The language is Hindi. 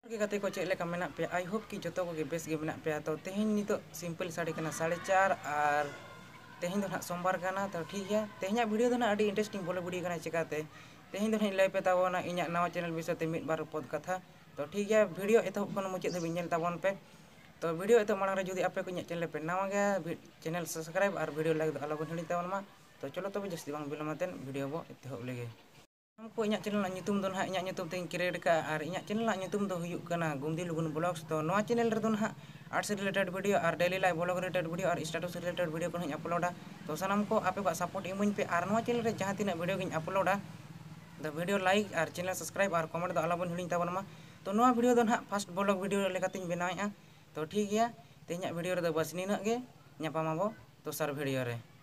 गाते को चेक मेना पे आई होप कि जो को बेस गे मेना पे तो तेहन नितो सिंपल साड़ी कना 4.5 और तेहन दो ना सोमवार कना तो ठीक है तेहन वीडियो दो ना अड़ी इंटरेस्टिंग बोले वीडियो कना चिकाते तेहन दो लै पे ताबोना इना नवा चैनल विषय मिड बार पद कथा तो ठीक है वीडियो एतहब खन मुचाद धाबी नेल ताबोन पे तो वीडियो एतहब मांग रे जुदी आपे को चैनल पे नवा गया चैनल सब्सक्राइब और वीडियो लाइक दो आलो बन हिड़ी ताबोन मा तो चलो तबे जस्ती बांग बिलमातेन वीडियो बो एतहब लेगे हमको इना चैनल ना ᱧᱩᱛᱩᱢ ᱫᱚ ᱱᱟᱦᱟᱜ ᱤᱧᱟᱹᱜ ᱧᱩᱛᱩᱢ ᱛᱮᱧ ᱠᱨᱤᱭᱮᱴ ᱠᱟᱜᱼᱟ ᱟᱨ ᱤᱧᱟᱹᱜ ᱪᱮᱱᱮᱞ ᱨᱮᱱᱟᱜ ᱧᱩᱛᱩᱢ ᱫᱚ ᱦᱩᱭᱩᱜ ᱠᱟᱱᱟ ᱜᱩᱢᱫᱤ ᱞᱩᱜᱩᱱ ᱵᱞᱚᱜᱥ ᱛᱚ ᱱᱚᱣᱟ ᱪᱮᱱᱮᱞ ᱨᱮᱫᱚ ᱱᱟᱦᱟᱜ आर्ट्स रिलेटेड वीडियो और daily life blog related video और स्टेटस रिलेटेड वीडियो को अपलोडा तो सामान को आपे को सपोर्ट इमानी पे और नवा चैनल रे जहां तीना वीडियो गिन अपलोडा तो वीडियो लाइक और चैनल सब्सक्राइब और कमेंट दो आलाबन हिड़ी ताबन मा तो नवा वीडियो दो ना फर्स्ट ब्लॉग वीडियो लेकातिन बनाएआ तो ठीक गया तेहना वीडियो रे बस निना गे ᱧᱟᱯᱟᱢ ᱟᱵᱚ दोसर वीडियो रे।